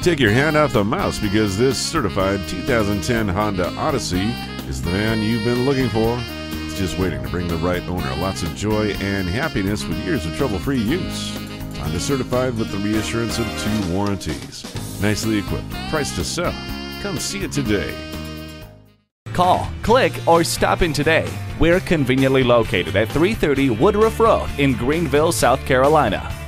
Take your hand off the mouse because this certified 2010 Honda Odyssey is the man you've been looking for. It's just waiting to bring the right owner lots of joy and happiness with years of trouble-free use. Honda certified with the reassurance of 2 warranties. Nicely equipped, priced to sell. Come see it today. Call, click, or stop in today. We're conveniently located at 330 Woodruff Road in Greenville, South Carolina.